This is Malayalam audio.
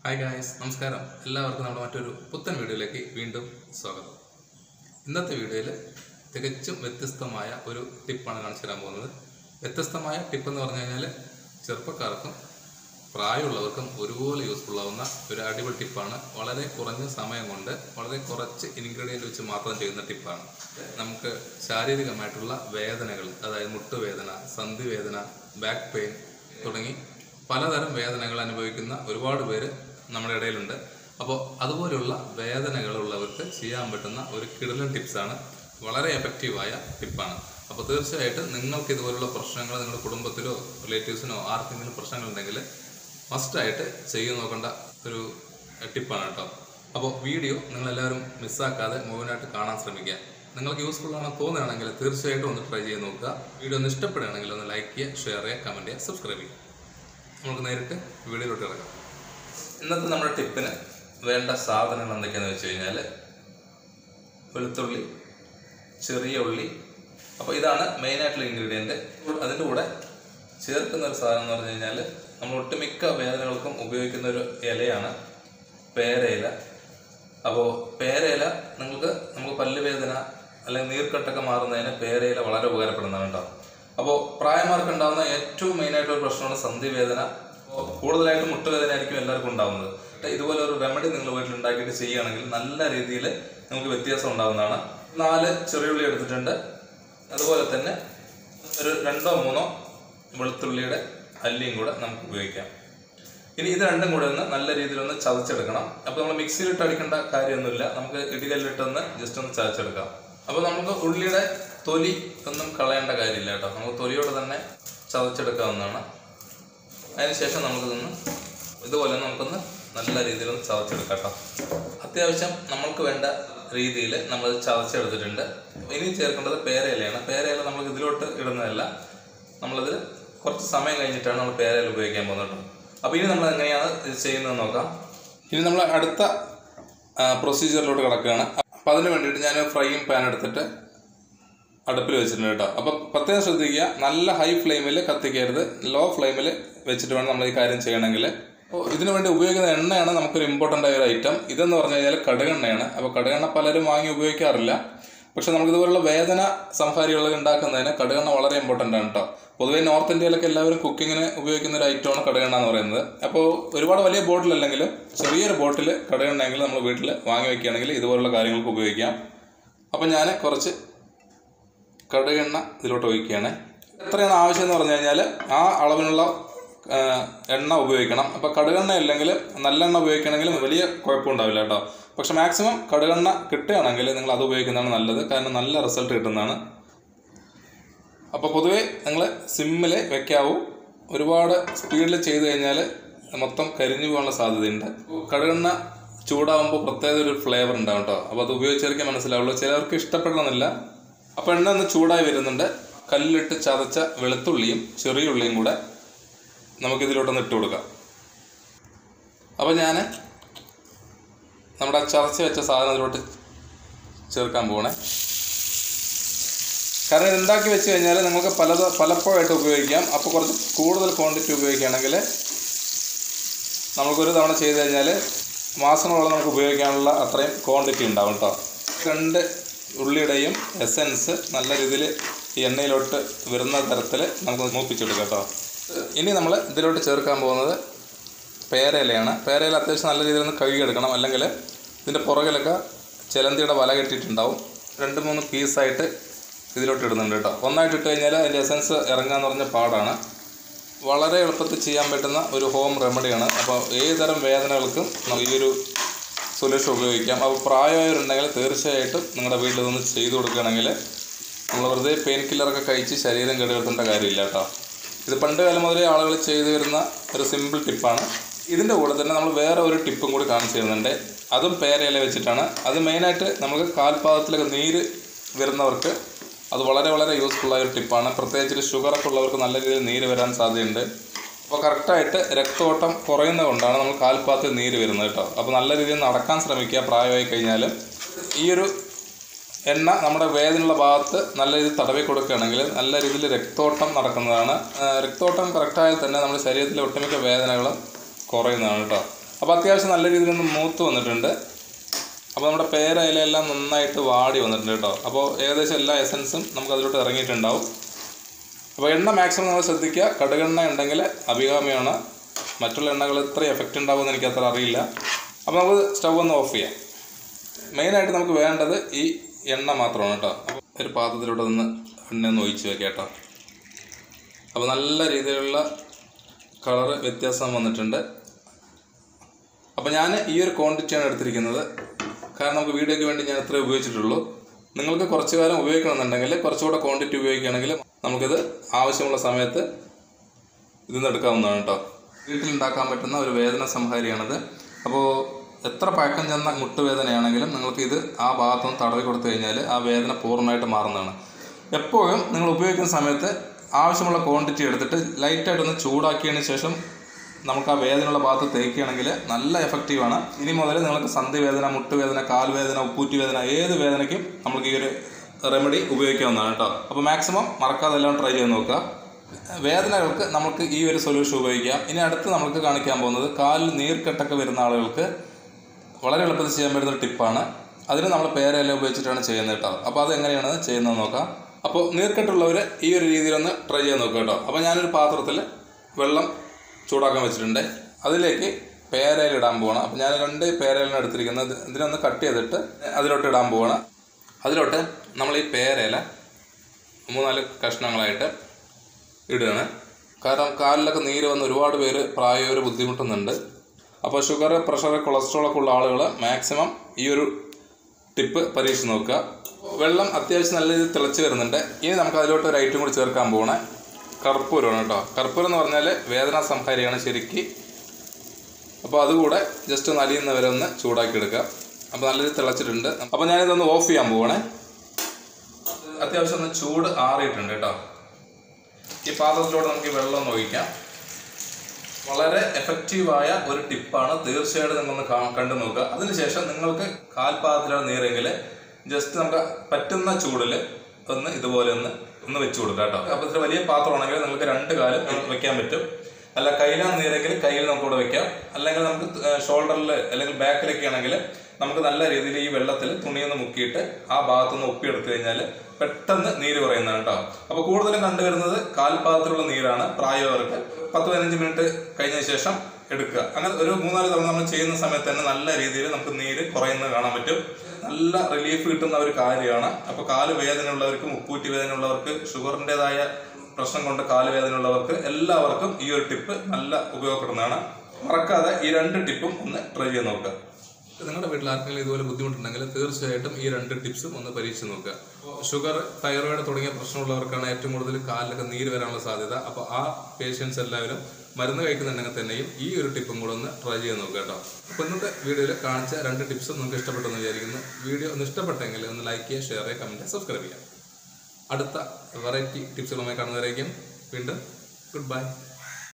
ഹായ് ഗായ്സ്, നമസ്കാരം. എല്ലാവർക്കും നമ്മുടെ മറ്റൊരു പുത്തൻ വീഡിയോയിലേക്ക് വീണ്ടും സ്വാഗതം. ഇന്നത്തെ വീഡിയോയിൽ തികച്ചും വ്യത്യസ്തമായ ഒരു ടിപ്പാണ് കാണിച്ചു തരാൻ പോകുന്നത്. വ്യത്യസ്തമായ ടിപ്പ് എന്ന് പറഞ്ഞു കഴിഞ്ഞാൽ ചെറുപ്പക്കാർക്കും പ്രായമുള്ളവർക്കും ഒരുപോലെ യൂസ്ഫുൾ ആവുന്ന ഒരു അടിപൊളി ടിപ്പാണ്. വളരെ കുറഞ്ഞ സമയം കൊണ്ട് വളരെ കുറച്ച് ഇൻഗ്രീഡിയൻറ്റ് വെച്ച് മാത്രം ചെയ്യുന്ന ടിപ്പാണ്. നമുക്ക് ശാരീരികമായിട്ടുള്ള വേദനകൾ, അതായത് മുട്ടുവേദന, സന്ധിവേദന, ബാക്ക് പെയിൻ തുടങ്ങി പലതരം വേദനകൾ അനുഭവിക്കുന്ന ഒരുപാട് പേര് നമ്മുടെ ഇടയിലുണ്ട്. അപ്പോൾ അതുപോലെയുള്ള വേദനകളുള്ളവർക്ക് ചെയ്യാൻ പറ്റുന്ന ഒരു കിടിലൻ ടിപ്സാണ്. വളരെ എഫക്റ്റീവായ ടിപ്പാണ്. അപ്പോൾ തീർച്ചയായിട്ടും നിങ്ങൾക്ക് ഇതുപോലുള്ള പ്രശ്നങ്ങൾ നിങ്ങളുടെ കുടുംബത്തിലോ റിലേറ്റീവ്സിനോ ആർക്കെങ്കിലും പ്രശ്നങ്ങളുണ്ടെങ്കിൽ മസ്റ്റായിട്ട് ചെയ്തു നോക്കേണ്ട ഒരു ടിപ്പാണ് കേട്ടോ. അപ്പോൾ വീഡിയോ നിങ്ങളെല്ലാവരും മിസ്സാക്കാതെ മുഴുവനായിട്ട് കാണാൻ ശ്രമിക്കുക. നിങ്ങൾക്ക് യൂസ്ഫുൾ ആണെന്ന് തോന്നുകയാണെങ്കിൽ തീർച്ചയായിട്ടും ഒന്ന് ട്രൈ ചെയ്ത് നോക്കുക. വീഡിയോ ഒന്ന് ഇഷ്ടപ്പെടുകയാണെങ്കിൽ ഒന്ന് ലൈക്ക് ചെയ്യുക, ഷെയർ ചെയ്യുക, കമൻറ്റ് ചെയ്യുക, സബ്സ്ക്രൈബ് ചെയ്യുക. നമുക്ക് നേരിട്ട് വീഡിയോയിലോട്ട് കിടക്കാം. ഇന്നത്തെ നമ്മുടെ ടിപ്പിന് വേണ്ട സാധനങ്ങൾ എന്തൊക്കെയാണെന്ന് വെച്ച് കഴിഞ്ഞാൽ വെളുത്തുള്ളി, ചെറിയ ഉള്ളി. അപ്പോൾ ഇതാണ് മെയിനായിട്ടുള്ള ഇൻഗ്രീഡിയൻറ്റ്. അതിൻ്റെ കൂടെ ചേർക്കുന്ന ഒരു സാധനം എന്ന് പറഞ്ഞു കഴിഞ്ഞാൽ നമ്മൾ ഒട്ടുമിക്ക വേദനകൾക്കും ഉപയോഗിക്കുന്ന ഒരു ഇലയാണ് പേരയില. അപ്പോൾ പേരയില നമുക്ക് പല്ലുവേദന അല്ലെങ്കിൽ നീർക്കെട്ടൊക്കെ മാറുന്നതിന് പേരയില വളരെ ഉപകാരപ്പെടുന്നതാണ് കേട്ടോ. അപ്പോൾ പ്രായമാർക്ക് ഉണ്ടാകുന്ന ഏറ്റവും മെയിനായിട്ടൊരു പ്രശ്നമാണ് സന്ധിവേദന. കൂടുതലായിട്ടും മുട്ടുവേദന ആയിരിക്കും എല്ലാവർക്കും ഉണ്ടാകുന്നത്. ഇതുപോലെ ഒരു റെമഡി നിങ്ങൾ വീട്ടിൽ ഉണ്ടാക്കിയിട്ട് ചെയ്യുകയാണെങ്കിൽ നല്ല രീതിയിൽ നമുക്ക് വ്യത്യാസം ഉണ്ടാകുന്നതാണ്. 4 ചെറിയുള്ളി എടുത്തിട്ടുണ്ട്. അതുപോലെ തന്നെ ഒരു 2-3 വെളുത്തുള്ളിയുടെ അല്ലിയും കൂടെ നമുക്ക് ഉപയോഗിക്കാം. ഇനി ഇത് രണ്ടും കൂടെ ഒന്ന് നല്ല രീതിയിലൊന്ന് ചതച്ചെടുക്കണം. അപ്പോൾ നമ്മൾ മിക്സിയിലിട്ട് അടിക്കേണ്ട കാര്യമൊന്നുമില്ല, നമുക്ക് ഇടികല്ലിട്ടൊന്ന് ജസ്റ്റ് ഒന്ന് ചതച്ചെടുക്കാം. അപ്പോൾ നമുക്ക് ഉള്ളിയുടെ തൊലി ഒന്നും കളയേണ്ട കാര്യമില്ല കേട്ടോ. നമുക്ക് തൊലിയോടെ തന്നെ ചതച്ചെടുക്കാവുന്നതാണ്. അതിനുശേഷം നമുക്കിതൊന്ന് ഇതുപോലെ നമുക്കൊന്ന് നല്ല രീതിയിലൊന്ന് ചതച്ചെടുക്കാം കേട്ടോ. അത്യാവശ്യം നമ്മൾക്ക് വേണ്ട രീതിയിൽ നമ്മൾ ചതച്ചെടുത്തിട്ടുണ്ട്. ഇനി ചേർക്കേണ്ടത് പേരയിലയാണ്. പേരയില നമ്മൾ ഇതിലോട്ട് ഇടുന്നതല്ല, നമ്മളിത് കുറച്ച് സമയം കഴിഞ്ഞിട്ടാണ് നമ്മൾ പേരയില ഉപയോഗിക്കാൻ പോകുന്നത് കേട്ടോ. അപ്പോൾ ഇനി നമ്മൾ എങ്ങനെയാണ് ഇത് ചെയ്യുന്നത് നോക്കാം. ഇനി നമ്മൾ അടുത്ത പ്രൊസീജിയറിലോട്ട് കിടക്കുകയാണ്. അപ്പോൾ അതിന് വേണ്ടിയിട്ട് ഞാൻ ഫ്രൈയിങ് പാൻ എടുത്തിട്ട് അടുപ്പിൽ വെച്ചിട്ടുണ്ട് കേട്ടോ. അപ്പോൾ പ്രത്യേകം ശ്രദ്ധിക്കുക, നല്ല ഹൈ ഫ്ലെയിമിൽ കത്തിക്കരുത്, ലോ ഫ്ലെയിമിൽ വെച്ചിട്ട് വേണം നമ്മൾ ഈ കാര്യം ചെയ്യണമെങ്കിൽ. അപ്പോൾ ഇതിനു വേണ്ടി ഉപയോഗിക്കുന്ന എണ്ണയാണ് നമുക്കൊരു ഇമ്പോർട്ടൻ്റ് ആയ ഒരു ഐറ്റം. ഇതെന്ന് പറഞ്ഞു കഴിഞ്ഞാൽ കടുകെണ്ണയാണ്. അപ്പോൾ കടുകെണ്ണ പലരും വാങ്ങി ഉപയോഗിക്കാറില്ല. പക്ഷെ നമുക്കിതുപോലുള്ള വേദന സംഹാരികൾ ഉണ്ടാക്കുന്നതിന് കടുകെണ്ണ വളരെ ഇമ്പോർട്ടൻ്റ് ആണ് കേട്ടോ. പൊതുവേ നോർത്ത് ഇന്ത്യയിലൊക്കെ എല്ലാവരും കുക്കിങ്ങിന് ഉപയോഗിക്കുന്ന ഒരു ഐറ്റമാണ് കടുകെണ്ണ എന്ന് പറയുന്നത്. അപ്പോൾ ഒരുപാട് വലിയ ബോട്ടിലല്ലെങ്കിലും ചെറിയൊരു ബോട്ടിൽ കടുകെണ്ണയെങ്കിലും നമ്മൾ വീട്ടിൽ വാങ്ങി വയ്ക്കുകയാണെങ്കിൽ ഇതുപോലുള്ള കാര്യങ്ങൾക്ക് ഉപയോഗിക്കാം. അപ്പോൾ ഞാൻ കുറച്ച് കടുകെണ്ണ ഇതിലോട്ട് ഒഴിക്കുകയാണ്. എത്രയാണ് ആവശ്യം എന്ന് പറഞ്ഞു കഴിഞ്ഞാൽ ആ അളവിനുള്ള എണ്ണ ഉപയോഗിക്കണം. അപ്പോൾ കടുകെണ്ണ അല്ലെങ്കിൽ നല്ലെണ്ണ ഉപയോഗിക്കണമെങ്കിൽ വലിയ കുഴപ്പമുണ്ടാവില്ല കേട്ടോ. പക്ഷെ മാക്സിമം കടുകെണ്ണ കിട്ടുകയാണെങ്കിൽ നിങ്ങൾ അത് ഉപയോഗിക്കുന്നതാണ് നല്ലത്, കാരണം നല്ല റിസൾട്ട് കിട്ടുന്നതാണ്. അപ്പോൾ പൊതുവേ നിങ്ങൾ സിമ്മിൽ വെക്കാവൂ. ഒരുപാട് സ്പീഡിൽ ചെയ്ത് കഴിഞ്ഞാൽ മൊത്തം കരിഞ്ഞു പോകാനുള്ള സാധ്യതയുണ്ട്. കടുകെണ്ണ ചൂടാകുമ്പോൾ പ്രത്യേക ഒരു ഫ്ലേവർ ഉണ്ടാവും കേട്ടോ. അപ്പോൾ അത് ഉപയോഗിച്ചവർക്ക് മനസ്സിലാവുള്ളൂ, ചിലർക്ക് ഇഷ്ടപ്പെടണമെന്നില്ല. അപ്പോൾ എണ്ണ ഒന്ന് ചൂടായി വരുന്നുണ്ട്. കല്ലിട്ട് ചതച്ച വെളുത്തുള്ളിയും ചെറിയ ഉള്ളിയും കൂടെ നമുക്കിതിലോട്ടൊന്ന് ഇട്ട് കൊടുക്കാം. അപ്പോൾ ഞാൻ നമ്മുടെ ചതച്ച് വെച്ച സാധനം ഇതിലോട്ട് ചേർക്കാൻ പോകണേ. കാരണം ഇത് ഉണ്ടാക്കി വെച്ച് കഴിഞ്ഞാൽ നമുക്ക് പലപ്പോഴായിട്ട് ഉപയോഗിക്കാം. അപ്പോൾ കുറച്ച് കൂടുതൽ ക്വാണ്ടിറ്റി ഉപയോഗിക്കുകയാണെങ്കിൽ നമുക്കൊരു തവണ ചെയ്ത് കഴിഞ്ഞാൽ മാസങ്ങളോളം നമുക്ക് ഉപയോഗിക്കാനുള്ള അത്രയും ക്വാണ്ടിറ്റി ഉണ്ടാവും കേട്ടോ. 2 ഉള്ളിയുടെയും എസൻസ് നല്ല രീതിയിൽ ഈ എണ്ണയിലോട്ട് വരുന്ന തരത്തിൽ നമുക്ക് മൂപ്പിച്ചെടുക്കാം കേട്ടോ. ഇനി നമ്മൾ ഇതിലോട്ട് ചേർക്കാൻ പോകുന്നത് പേരയിലയാണ്. പേരയില അത്യാവശ്യം നല്ല രീതിയിൽ ഒന്ന് കഴുകിയെടുക്കണം, അല്ലെങ്കിൽ ഇതിൻ്റെ പുറകിലൊക്കെ ചിലന്തിയുടെ വല കെട്ടിയിട്ടുണ്ടാവും. 2-3 പീസായിട്ട് ഇതിലോട്ട് ഇടുന്നുണ്ട് കേട്ടോ. ഒന്നായിട്ട് ഇട്ട് കഴിഞ്ഞാൽ അതിൻ്റെ എസൻസ് ഇറങ്ങാന്ന് പറഞ്ഞ പാടാണ്. വളരെ എളുപ്പത്തിൽ ചെയ്യാൻ പറ്റുന്ന ഒരു ഹോം റെമഡിയാണ്. അപ്പോൾ ഏതുതരം വേദനകൾക്കും ഈ ഒരു സൊല്യൂഷൻ ഉപയോഗിക്കാം. അപ്പോൾ പ്രായമായവരുണ്ടെങ്കിൽ തീർച്ചയായിട്ടും നിങ്ങളുടെ വീട്ടിൽ നിന്ന് ചെയ്തു കൊടുക്കുകയാണെങ്കിൽ നമ്മൾ വെറുതെ പെയിൻ കില്ലറൊക്കെ കഴിച്ച് ശരീരം കേടുവരുത്തേണ്ട കാര്യമില്ല കേട്ടോ. ഇത് പണ്ട് കാലം മുതലേ ആളുകൾ ചെയ്തു വരുന്ന ഒരു സിമ്പിൾ ടിപ്പാണ്. ഇതിൻ്റെ കൂടെ തന്നെ നമ്മൾ വേറെ ഒരു ടിപ്പും കൂടി കാണിച്ചു തരുന്നുണ്ട്. അതും പേരയില വെച്ചിട്ടാണ്. അത് മെയിനായിട്ട് നമുക്ക് കാൽപാദത്തിലൊക്കെ നീര് വരുന്നവർക്ക് അത് വളരെ വളരെ യൂസ്ഫുള്ളായ ഒരു ടിപ്പാണ്. പ്രത്യേകിച്ച് ഷുഗറൊക്കെ ഉള്ളവർക്ക് നല്ല രീതിയിൽ നീര് വരാൻ സാധ്യതയുണ്ട്. അപ്പോൾ കറക്റ്റായിട്ട് രക്തോട്ടം കുറയുന്നത് കൊണ്ടാണ് നമ്മൾ കാൽപാദത്തിൽ നീര് വരുന്നത് കേട്ടോ. അപ്പോൾ നല്ല രീതിയിൽ നടക്കാൻ ശ്രമിക്കുക പ്രായമായി കഴിഞ്ഞാൽ. ഈ ഒരു എണ്ണ നമ്മുടെ വേദനയുള്ള ഭാഗത്ത് നല്ല രീതിയിൽ തടവി കൊടുക്കുകയാണെങ്കിൽ നല്ല രീതിയിൽ രക്തോട്ടം നടക്കുന്നതാണ്. രക്തോട്ടം കറക്റ്റായാൽ തന്നെ നമ്മുടെ ശരീരത്തിലെ ഒട്ടുമിക്ക വേദനകളും കുറയുന്നതാണ് കേട്ടോ. അപ്പോൾ അത്യാവശ്യം നല്ല രീതിയിൽ ഒന്ന് മൂത്ത് വന്നിട്ടുണ്ട്. അപ്പോൾ നമ്മുടെ പേരയിലെല്ലാം നന്നായിട്ട് വാടി വന്നിട്ടുണ്ട് കേട്ടോ. അപ്പോൾ ഏകദേശം എല്ലാ എസൻസും നമുക്ക് അതിലോട്ട് ഇറങ്ങിയിട്ടുണ്ടാവും. അപ്പോൾ എണ്ണ മാക്സിമം നമ്മൾ ശ്രദ്ധിക്കുക. കടുകെണ്ണ ഉണ്ടെങ്കിൽ അഭികാമ്യമാണ്. മറ്റുള്ള എണ്ണകൾ ഇത്ര എഫക്റ്റ് ഉണ്ടാവുമെന്ന് എനിക്കത്ര അറിയില്ല. അപ്പോൾ നമുക്ക് സ്റ്റവ് ഒന്ന് ഓഫ് ചെയ്യാം. മെയിനായിട്ട് നമുക്ക് വേണ്ടത് ഈ എണ്ണ മാത്രമാണ് കേട്ടോ. അപ്പോൾ ഒരു പാത്രത്തിലോട്ട് നിന്ന് എണ്ണ ഒന്ന് ഒഴിച്ച് വെക്കാം കേട്ടോ. അപ്പോൾ നല്ല രീതിയിലുള്ള കളറ് വ്യത്യാസം വന്നിട്ടുണ്ട്. അപ്പോൾ ഞാൻ ഈ ഒരു ക്വാണ്ടിറ്റിയാണ് എടുത്തിരിക്കുന്നത്. കാരണം നമുക്ക് വീഡിയോയ്ക്ക് വേണ്ടി ഞാൻ ഇത്രേ ഉപയോഗിച്ചിട്ടുള്ളൂ. നിങ്ങൾക്ക് കുറച്ച് കാലം ഉപയോഗിക്കണമെന്നുണ്ടെങ്കിൽ കുറച്ചുകൂടെ ക്വാണ്ടിറ്റി ഉപയോഗിക്കുകയാണെങ്കിൽ നമുക്കിത് ആവശ്യമുള്ള സമയത്ത് ഇതിൽ നിന്ന് എടുക്കാവുന്നതാണ് കേട്ടോ. വീട്ടിലുണ്ടാക്കാൻ പറ്റുന്ന ഒരു വേദന സംഹാരിയാണിത്. അപ്പോൾ എത്ര പഴക്കം ചെന്ന മുട്ടുവേദനയാണെങ്കിലും നിങ്ങൾക്ക് ഇത് ആ ഭാഗത്തൊന്ന് തടവി കൊടുത്തു കഴിഞ്ഞാൽ ആ വേദന പൂർണ്ണമായിട്ട് മാറുന്നതാണ്. എപ്പോഴും നിങ്ങൾ ഉപയോഗിക്കുന്ന സമയത്ത് ആവശ്യമുള്ള ക്വാണ്ടിറ്റി എടുത്തിട്ട് ലൈറ്റായിട്ടൊന്ന് ചൂടാക്കിയതിന് ശേഷം നമുക്ക് ആ വേദനയുള്ള ഭാഗത്ത് തേക്കുകയാണെങ്കിൽ നല്ല എഫക്റ്റീവാണ്. ഇനി മുതൽ നിങ്ങൾക്ക് സന്ധിവേദന, മുട്ടുവേദന, കാൽവേദന, ഉപ്പൂറ്റി വേദന ഏത് വേദനയ്ക്കും നമുക്ക് ഈ ഒരു റെമഡി ഉപയോഗിക്കാവുന്നതാണ് കേട്ടോ. അപ്പോൾ മാക്സിമം മറക്കാതെ എല്ലാം ട്രൈ ചെയ്ത് നോക്കുക. വേദനകൾക്ക് നമുക്ക് ഈ ഒരു സൊല്യൂഷൻ ഉപയോഗിക്കാം. ഇനി അടുത്ത് നമുക്ക് കാണിക്കാൻ പോകുന്നത് കാലിൽ നീർക്കെട്ടൊക്കെ വരുന്ന ആളുകൾക്ക് വളരെ എളുപ്പത്തിൽ ചെയ്യാൻ പറ്റുന്ന ഒരു ടിപ്പാണ്. അതിന് നമ്മൾ പേരയില ഉപയോഗിച്ചിട്ടാണ് ചെയ്യുന്നത് കേട്ടോ. അപ്പോൾ അത് എങ്ങനെയാണ് ചെയ്യുന്നത് നോക്കാം. അപ്പോൾ നീർക്കെട്ടുള്ളവർ ഈ ഒരു രീതിയിലൊന്ന് ട്രൈ ചെയ്ത് നോക്കുക കേട്ടോ. അപ്പോൾ ഞാനൊരു പാത്രത്തിൽ വെള്ളം ചൂടാക്കാൻ വെച്ചിട്ടുണ്ട്. അതിലേക്ക് പേരയില ഇടാൻ പോവാണ്. അപ്പോൾ ഞാൻ 2 പേരയിലാണ് എടുത്തിരിക്കുന്നത്. ഇതിനൊന്ന് കട്ട് ചെയ്തിട്ട് അതിലോട്ട് ഇടാൻ പോവാണ്. അതിലോട്ട് നമ്മൾ ഈ പേരയില 3-4 കഷ്ണങ്ങളായിട്ട് ഇടുകയാണ്. കാരണം കാലിലൊക്കെ നീര് വന്ന് ഒരുപാട് പേര് പ്രായവർ ബുദ്ധിമുട്ടുന്നുണ്ട്. അപ്പോൾ ഷുഗർ, പ്രഷർ, കൊളസ്ട്രോളൊക്കെ ഉള്ള ആളുകൾ മാക്സിമം ഈ ഒരു ടിപ്പ് പരീക്ഷിച്ച് നോക്കുക. വെള്ളം അത്യാവശ്യം നല്ല രീതിയിൽ തിളച്ച് വരുന്നുണ്ട്. ഇനി നമുക്ക് അതിലോട്ട് ഒരു ഐറ്റം കൂടി ചേർക്കാൻ പോകണേ. കർപ്പൂരമാണ് കേട്ടോ. കർപ്പൂരം എന്ന് പറഞ്ഞാൽ വേദന സംഹാരിയാണ് ശരിക്ക്. അപ്പോൾ അതുകൂടെ ജസ്റ്റ് ഒന്ന് അലിയുന്നവരെ ഒന്ന് ചൂടാക്കി എടുക്കുക. അപ്പോൾ നല്ല രീതിയിൽ തിളച്ചിട്ടുണ്ട്. അപ്പോൾ ഞാനിതൊന്ന് ഓഫ് ചെയ്യാൻ പോകണേ. അത്യാവശ്യം ഒന്ന് ചൂട് ആറിയിട്ടുണ്ട് കേട്ടോ. ഈ പാത്രത്തിലൂടെ നമുക്ക് വെള്ളം ഒന്ന് ഒഴിക്കാം. വളരെ എഫക്റ്റീവായ ഒരു ടിപ്പാണ്. തീർച്ചയായിട്ടും നിങ്ങളൊന്ന് കണ്ടു നോക്കുക. അതിനുശേഷം നിങ്ങൾക്ക് കാൽപാദത്തിലാണ് നീരെങ്കിൽ ജസ്റ്റ് നമുക്ക് പറ്റുന്ന ചൂടിൽ ഒന്ന് ഇതുപോലെ ഒന്ന് വെച്ച് കൊടുക്കുക കേട്ടോ. അപ്പോൾ ഇത്ര വലിയ പാത്രമാണെങ്കിൽ നിങ്ങൾക്ക് 2 കാലും വെക്കാൻ പറ്റും. അല്ല കയ്യിലാണ് നീരെങ്കിൽ കയ്യിൽ നമുക്കിവിടെ വെക്കാം. അല്ലെങ്കിൽ നമുക്ക് ഷോൾഡറിൽ അല്ലെങ്കിൽ ബാക്കിലൊക്കെ ആണെങ്കിൽ നമുക്ക് നല്ല രീതിയിൽ ഈ വെള്ളത്തിൽ തുണിയൊന്ന് മുക്കിയിട്ട് ആ ഭാഗത്തുനിന്ന് ഒപ്പിയെടുത്തു കഴിഞ്ഞാൽ പെട്ടെന്ന് നീര് കുറയുന്നതാണ് കേട്ടോ. അപ്പോൾ കൂടുതലും കണ്ടുവരുന്നത് കാൽപാദത്തിലുള്ള നീരാണ്. പ്രായവർക്ക് 10-15 മിനിറ്റ് കഴിഞ്ഞ ശേഷം എടുക്കുക. അങ്ങനെ ഒരു 3-4 തവണ നമ്മൾ ചെയ്യുന്ന സമയത്ത് തന്നെ നല്ല രീതിയിൽ നമുക്ക് നീര് കുറയുന്നത് കാണാൻ പറ്റും. നല്ല റിലീഫ് കിട്ടുന്ന ഒരു കാര്യമാണ്. അപ്പോൾ കാല് വേദനയുള്ളവർക്ക്, മുപ്പൂറ്റി വേദനയുള്ളവർക്ക്, ഷുഗറിൻ്റെതായ പ്രശ്നം കൊണ്ട് കാല് വേദനയുള്ളവർക്ക് എല്ലാവർക്കും ഈ ഒരു ടിപ്പ് നല്ല ഉപയോഗപ്പെടുന്നതാണ്. മറക്കാതെ ഈ 2 ടിപ്പും ഒന്ന് ട്രൈ ചെയ്ത് നോക്കുക. നിങ്ങളുടെ വീട്ടിൽ ആർക്കെങ്കിലും ഇതുപോലെ ബുദ്ധിമുട്ടുണ്ടെങ്കിൽ തീർച്ചയായിട്ടും ഈ 2 ടിപ്സും ഒന്ന് പരീക്ഷിച്ച് നോക്കുക. ഷുഗർ, തൈറോയിഡ് തുടങ്ങിയ പ്രശ്നമുള്ളവർക്കാണ് ഏറ്റവും കൂടുതൽ കാലിലൊക്കെ നീര് വരാനുള്ള സാധ്യത. അപ്പോൾ ആ പേഷ്യൻസ് എല്ലാവരും മരുന്ന് കഴിക്കുന്നുണ്ടെങ്കിൽ തന്നെയും ഈ ഒരു ടിപ്പും കൂടെ ഒന്ന് ട്രൈ ചെയ്ത് നോക്കുക കേട്ടോ. അപ്പോൾ ഇന്നത്തെ വീഡിയോയിൽ കാണിച്ച 2 ടിപ്സും നിങ്ങൾക്ക് ഇഷ്ടപ്പെട്ടെന്ന് വിചാരിക്കുന്നു. വീഡിയോ ഒന്ന് ഇഷ്ടപ്പെട്ടെങ്കിൽ ഒന്ന് ലൈക്ക് ചെയ്യുക, ഷെയർ ചെയ്യുക, കമൻറ്റ്, സബ്സ്ക്രൈബ് ചെയ്യുക. അടുത്ത വെറൈറ്റി ടിപ്സുകളുമായി കാണുന്നവരേക്കും വീണ്ടും ഗുഡ് ബൈ.